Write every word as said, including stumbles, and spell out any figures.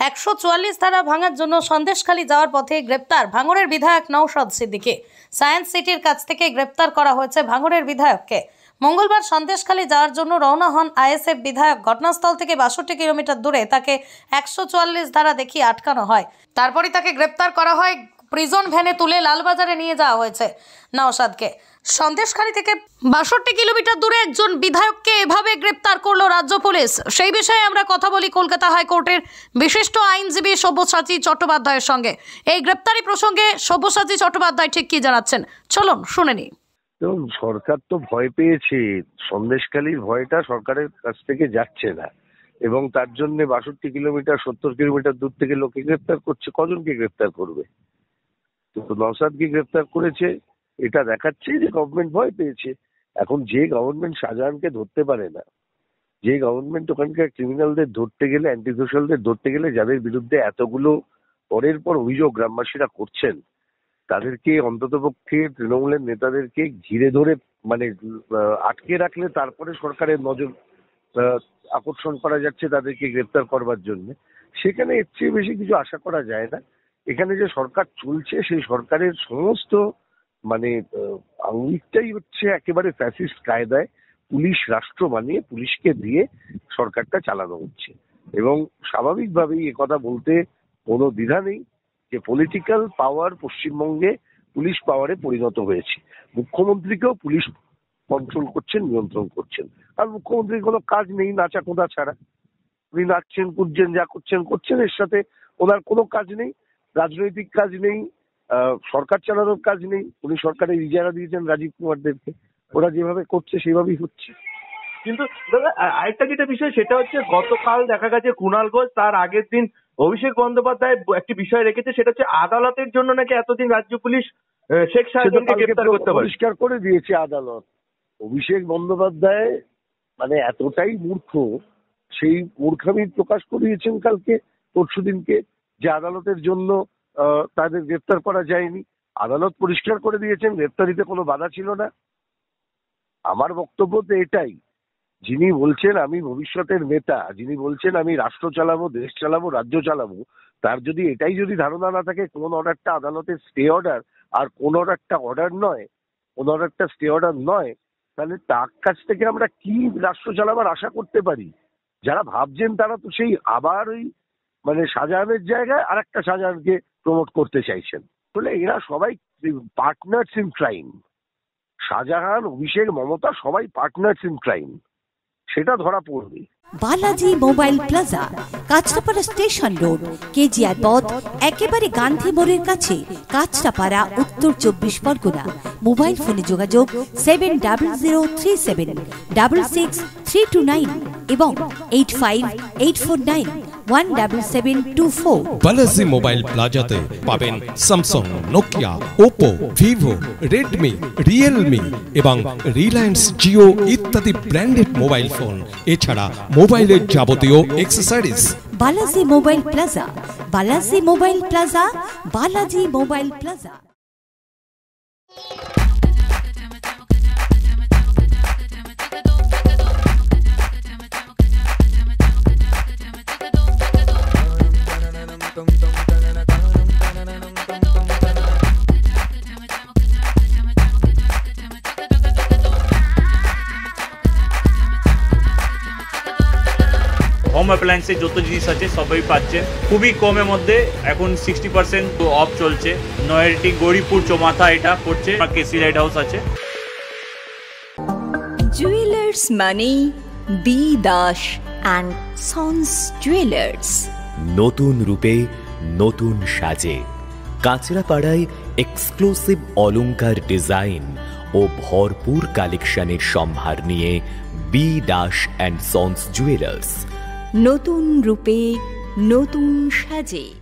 একশো চুয়াল্লিশ ধারা ভাঙার জন্য সন্দেশখালী যাওয়ার পথে গ্রেপ্তার ভাঙড়ের বিধায়ক নওশাদ সিদ্দিকী। সায়েন্স সিটির কাছ থেকে গ্রেপ্তার করা হয়েছে ভাঙড়ের বিধায়ককে। মঙ্গলবার সন্দেশখালী যাওয়ার জন্য রওনা হন আইএসএফ বিধায়ক। ঘটনাস্থল থেকে বাষট্টি কিলোমিটার দূরে তাকে একশো চুয়াল্লিশ ধারা দেখিয়ে আটকানো হয়। তারপরই তাকে গ্রেপ্তার করা হয়। প্রিজন ভ্যানে তুলে লালবাজারে নিয়ে যাওয়া হয়েছে নওশাদকে। সন্দেশখালী থেকে বাষট্টি কিলোমিটার দূরে একজন বিধায়ককে এভাবে গ্রেপ্তার করলো রাজ্য পুলিশ। সেই বিষয়ে আমরা কথা বলি কলকাতা হাইকোর্টের বিশিষ্ট আইনজীবী সব্যসাচী চট্টোপাধ্যায়ের সঙ্গে। এই গ্রেপ্তারি প্রসঙ্গে সব্যসাচী চট্টোপাধ্যায় ঠিক কি জানাচ্ছেন, চলুন শুনে নিই। দেখুন, সরকার তো ভয় পেয়েছে, সন্দেশখালীর ভয়টা সরকারের কাছ থেকে যাচ্ছে না এবং তার জন্য বাষট্টি কিলোমিটার সত্তর কিলোমিটার দূর থেকে লোকে গ্রেপ্তার করছে। কজনকে গ্রেপ্তার করবে? তো নওশাদকে গ্রেপ্তার করেছে, এটা দেখাচ্ছে যে গভর্নমেন্ট ভয় পেয়েছে। এখন যে গভর্নমেন্ট শাহজাহানকে ধরতে পারে না, যে গভর্নমেন্ট ওখানকার ক্রিমিনালদের ধরতে গেলে, অ্যান্টি সোশ্যালদের ধরতে গেলে, যাদের বিরুদ্ধে এতগুলো পরের পর অভিযোগ গ্রামবাসীরা করছেন, তাদেরকে অন্ততপক্ষে তৃণমূলের নেতাদেরকে ঘিরে ধরে মানে আটকে রাখলে তারপরে সরকারের নজর আকর্ষণ করা যাচ্ছে তাদেরকে গ্রেপ্তার করবার জন্য। সেখানে এর চেয়ে বেশি কিছু আশা করা যায় না। এখানে যে সরকার চলছে সেই সরকারের সমস্ত মানে আঙ্গিকটাই হচ্ছে একেবারে ফ্যাসিস্ট কায়দায় পুলিশ রাষ্ট্র বানিয়ে পুলিশকে দিয়ে সরকারটা চালানো হচ্ছে। এবং স্বাভাবিকভাবেই একথা বলতে কোনো দ্বিধা নেই যে পলিটিক্যাল পাওয়ার পশ্চিমবঙ্গে পুলিশ পাওয়ারে পরিণত হয়েছে। মুখ্যমন্ত্রীকেও পুলিশ কন্ট্রোল করছেন, নিয়ন্ত্রণ করছেন। আর মুখ্যমন্ত্রীর কোনো কাজ নেই নাচা কোদা ছাড়া। উনি নাচছেন, কুদছেন, যা করছেন করছেন, এর সাথে ওনার কোনো কাজ নেই, রাজনৈতিক কাজ নেই, সরকার চালানোর কাজ নেই। উনি সরকারের ইজারা দিয়েছেন রাজীব কুমারদেরকে, ওরা যেভাবে করছে সেভাবেই হচ্ছে। কিন্তু দাদা আরেকটা যেটা বিষয় সেটা হচ্ছে গতকাল দেখা গেছে কুণাল ঘোষ তার আগের দিন অভিষেক বন্দ্যোপাধ্যায় একটি বিষয় রেখেছে, সেটা হচ্ছে আদালতের জন্য নাকি এতদিন রাজ্য পুলিশ শেখ শাহজাহানকে গ্রেফতার করতে পারে। পরিষ্কার করে দিয়েছে আদালত। অভিষেক বন্দ্যোপাধ্যায় মানে এতটাই মূর্খ, সেই মূর্খামি প্রকাশ করিয়েছেন কালকে পরশুদিনকে, যে আদালতের জন্য তাদের গ্রেফতার করা যায়নি। আদালত পরিষ্কার করে দিয়েছেন, গ্রেফতারিতে কোনো বাধা ছিল না। আমার বক্তব্য তো এটাই, যিনি বলছেন আমি ভবিষ্যতের নেতা, যিনি বলছেন আমি রাষ্ট্র চালাবো, দেশ চালাবো, রাজ্য চালাবো, তার যদি এটাই যদি ধারণা না থাকে কোন অর্ডারটা আদালতের স্টে অর্ডার আর কোন অর্ডারটা অর্ডার নয়, কোন অর্ডারটা স্টে অর্ডার নয়, তাহলে তার কাছ থেকে আমরা কি রাষ্ট্র চালাবার আশা করতে পারি? যারা ভাবছেন তারা তো সেই আবার ওই মানে শাহজাহানের জায়গায় আর একটা শাহজাহানকে প্রমোট করতে চাইছেন। বলে এরা সবাই partners in crime. Shahjahan, Abhishek, Mamata সবাই পার্টনার্স ইন ক্রাইম, সেটা ধরা পড়বে। Balaji mobile plaza, Kanchrapara station road, KGR পথ, একেবারে গান্ধী মোড়ের কাছে, কাঁচরাপাড়া, উত্তর চব্বিশ পরগনা। মোবাইল ফোনে যোগাযোগ seven double zero three seven double six three two nine এবং eight five eight four nine one double seven two four. Balaji mobile প্লাজাতে পাবেন Samsung, Nokia, Oppo, Vivo, Redmi, Realme এবং রিলায়েন্স জিও ইত্যাদি ব্র্যান্ডেড মোবাইল ফোন, এছাড়া মোবাইলের যাবতীয় accessories. Balaji mobile plaza, Balaji mobile plaza, Balaji mobile plaza. Home অ্যাপ্লায়েন্সে যত জিনিস আছে সবই পাচ্ছেন খুবই কমের মধ্যে। এখন সিক্সটি পার্সেন্ট অফ চলছে। নয়ারটি গৌরীপুর চৌমাথা এটা পড়ছে, কেসি লাইট হাউস আছে। জুয়েলার্স মানে B Das and sons jewellers. নতুন রূপে নতুন সাজে কাঁচরাপাড়ায় এক্সক্লুসিভ অলংকার ডিজাইন ও ভরপুর কালেকশনের সম্ভার নিয়ে B Das and sons jewellers. নতুন রূপে নতুন সাজে।